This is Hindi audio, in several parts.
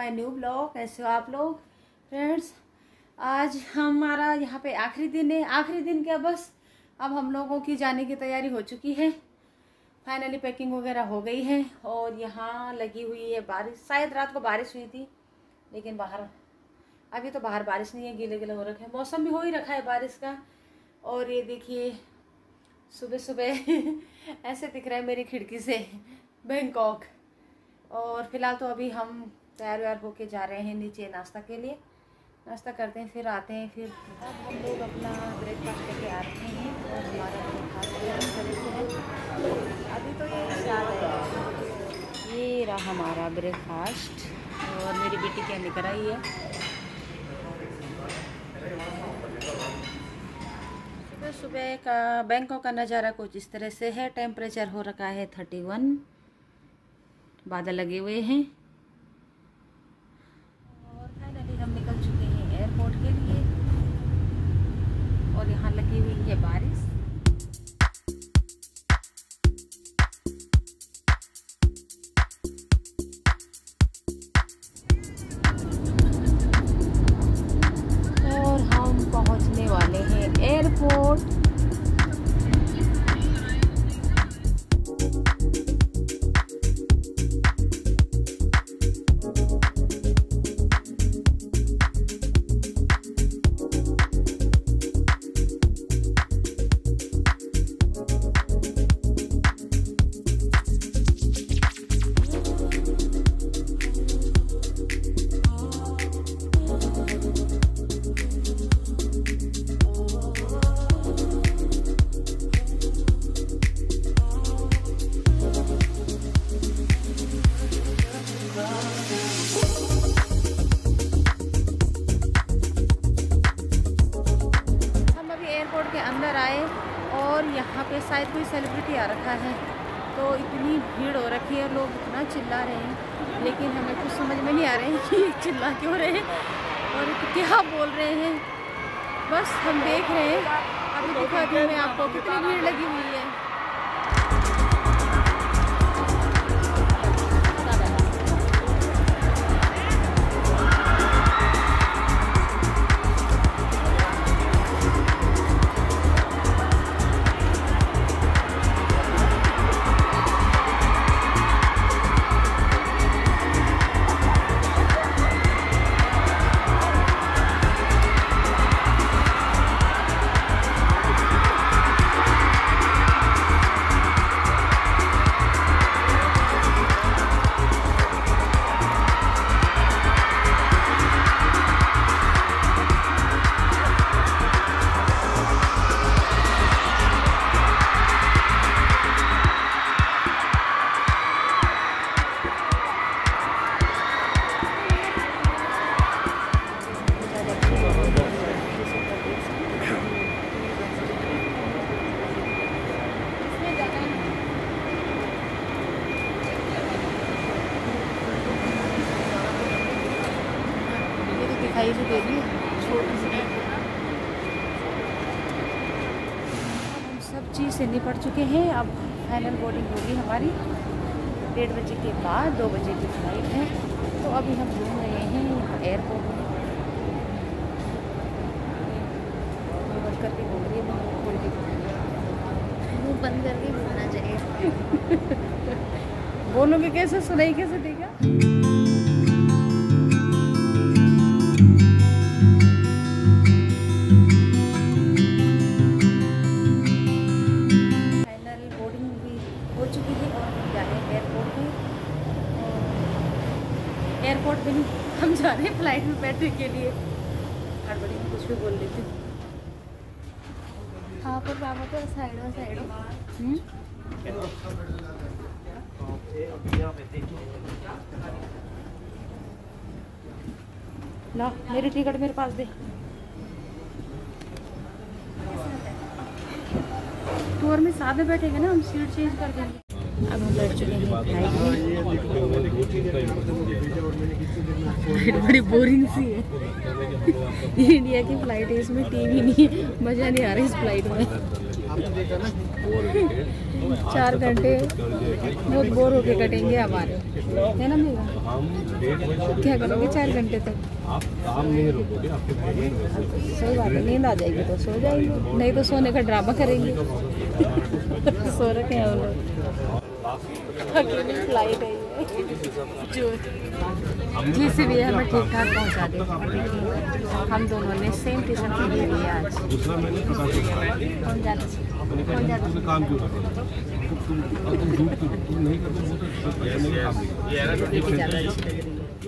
My new blog. कैसे हो आप लोग फ्रेंड्स। आज हमारा यहाँ पे आखिरी दिन है। आखिरी दिन क्या, बस अब हम लोगों की जाने की तैयारी हो चुकी है। फाइनली पैकिंग वगैरह हो गई है और यहाँ लगी हुई है बारिश। शायद रात को बारिश हुई थी, लेकिन बाहर अभी तो बाहर बारिश नहीं है, गीले गीले हो रखे हैं। मौसम भी हो ही रखा है बारिश का। और ये देखिए सुबह सुबह ऐसे दिख रहा है मेरी खिड़की से बैंकॉक। और फिलहाल तो अभी हम तैयार व्यार होके जा रहे हैं नीचे नाश्ता के लिए। नाश्ता करते हैं फिर आते हैं। फिर अब हम लोग अपना ब्रेकफास्ट करके आ रहे हैं और हमारा ब्रेकफास्ट तरह से है। अभी तो ये याद है, ये रहा हमारा ब्रेकफास्ट। और मेरी बेटी क्या लेकर आई है। सुबह सुबह का बैंकॉक का नज़ारा कुछ इस तरह से है। टेम्परेचर हो रखा है 31, बादल लगे हुए हैं। और फाइनली हम निकल चुके हैं एयरपोर्ट के लिए और यहाँ लगी हुई है बारिश। और हम पहुँचने वाले हैं एयरपोर्ट। एयरपोर्ट के अंदर आए और यहाँ पे शायद कोई सेलिब्रिटी आ रखा है, तो इतनी भीड़ हो रखी है, लोग इतना चिल्ला रहे हैं, लेकिन हमें कुछ समझ में नहीं आ रहे हैं कि चिल्ला क्यों रहे हैं और क्या बोल रहे हैं। बस हम देख रहे हैं। अभी दिखाती हूँ मैं आपको कितनी भीड़ लगी हुई है। दिखाई तो दे दी छोटी सी। हम सब चीज़ से निपट चुके हैं। अब फाइनल बोर्डिंग होगी हमारी 1:30 बजे के बाद। 2 बजे की फ्लाइट है, तो अभी हम घूम रहे हैं एयरपोर्ट में। बंद करके बोल रही है, खोल के मुँह बंद करके बोलना चाहिए। बोलोगे कैसे, सुनाई कैसे देगा। एयरपोर्ट पे नहीं, हम जा रहे हैं फ्लाइट में बैठने के लिए। हड़बड़ी में कुछ भी बोल लेती हूँ। हाँ पर बाबा तो साइड हो। ला मेरी टिकट मेरे पास दे। टूर में साथ में बैठेंगे ना, हम सीट चेंज कर देंगे। अब हम बैठ चुके हैं फ्लाइट में। बड़ी बोरिंग सी है। ये इंडिया की फ्लाइट है, इसमें टीवी नहीं है, मज़ा नहीं आ रहा इस फ्लाइट में। 4 घंटे बहुत बोर होके कटेंगे हमारे, है ना मेरा? क्या करोगे 4 घंटे तक? आप काम नहीं रोकोगे, आपके सही बात है, नींद आ जाएगी तो सो जाएंगे, नहीं तो सोने का ड्रामा करेंगे। सो रखे हैं वो लोग, अकेली फ्लाइट है ये। जैसे भी हमें ठीक ठाक पहुँचा दे। हम दोनों ने सेम टीशर्ट के लिए लिया आज। दूसरा मैंने पता कौन जाता काम क्यों कर रहे हो? तुम नहीं करते वो तो नहीं काम नहीं ज़्यादा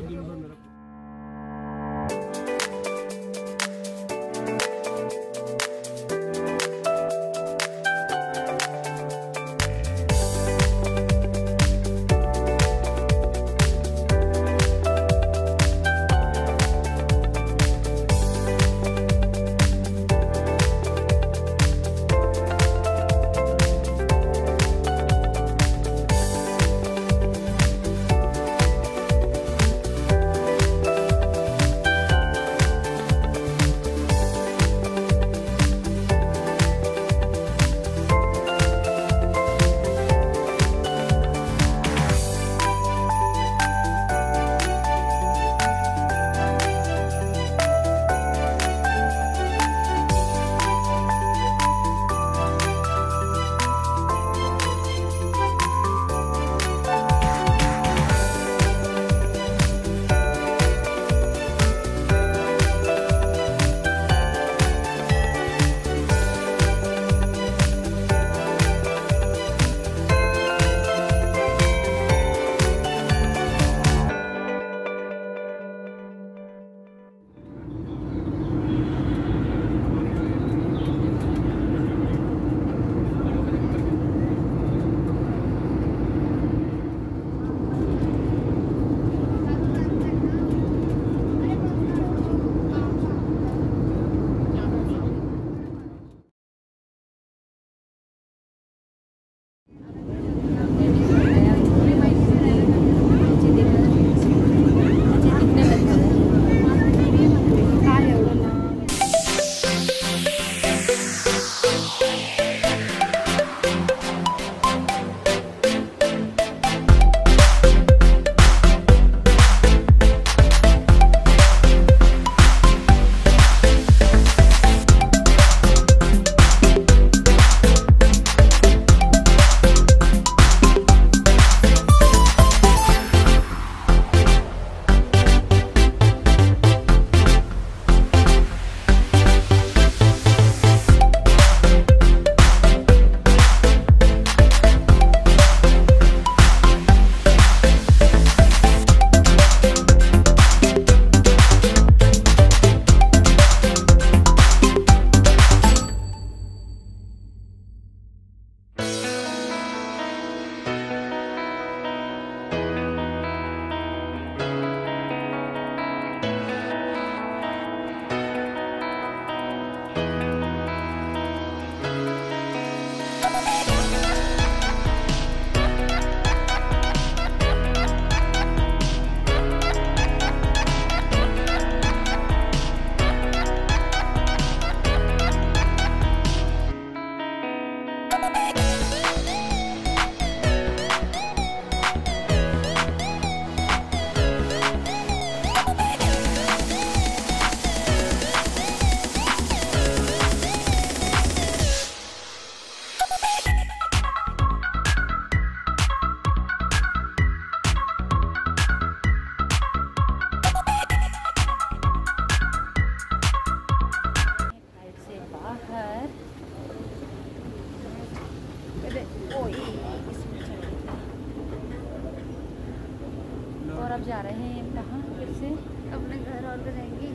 अब जा रहे हैं कहाँ फिर से अपने घर और जाएंगे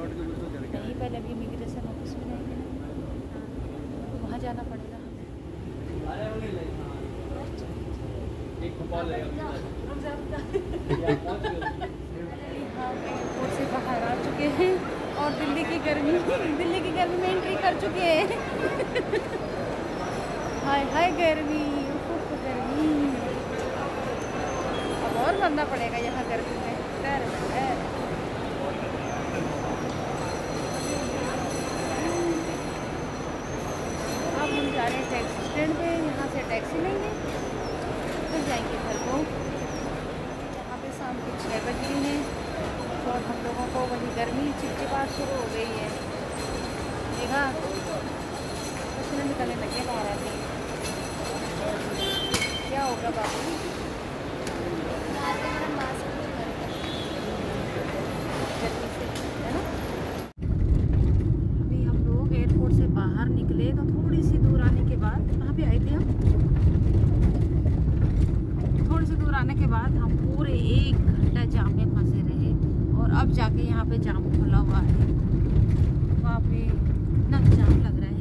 नहीं, पहले अभी इमिग्रेशन ऑफिस में जाएंगे तो वहाँ जाना पड़ेगा। हम एयरपोर्ट से बाहर आ चुके हैं और दिल्ली की गर्मी में एंट्री कर चुके हैं। हाय हाय गर्मी, गर्मी अब और बनना पड़ेगा यहाँ गर्मी में। डर है। अब हम जा जा रहे हैं टैक्सी स्टैंड पे, यहाँ से टैक्सी लेंगे फिर जाएंगे घर को। यहाँ पे शाम के 6 बज गई हैं और हम लोगों को वही गर्मी चिपचिपाहट शुरू हो गई है। देखा पसीने निकलने लगे बाहर आते क्या होगा बाबू? अभी हम लोग एयरपोर्ट से बाहर निकले तो थोड़ी सी दूर आने के बाद, कहाँ पे आए थे हम? थोड़ी सी दूर आने के बाद हम पूरे 1 घंटा जाम में फंसे रहे और अब जाके यहाँ पे जाम खुला हुआ है। वहाँ पे इतना जाम लग रहा है।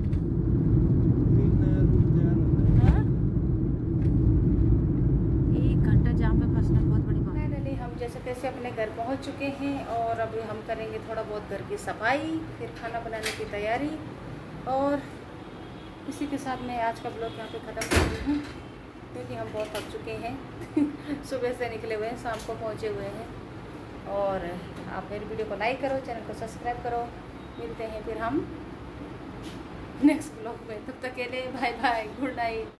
जैसे तैसे अपने घर पहुंच चुके हैं और अभी हम करेंगे थोड़ा बहुत घर की सफाई, फिर खाना बनाने की तैयारी। और इसी के साथ मैं आज का ब्लॉग यहाँ पे ख़त्म कर रही हूँ क्योंकि हम बहुत थक चुके हैं सुबह से निकले हुए हैं, शाम को पहुँचे हुए हैं। और आप मेरी वीडियो को लाइक करो, चैनल को सब्सक्राइब करो। मिलते हैं फिर हम नेक्स्ट ब्लॉग में, तब तक के लिए बाय बाय, गुड नाइट।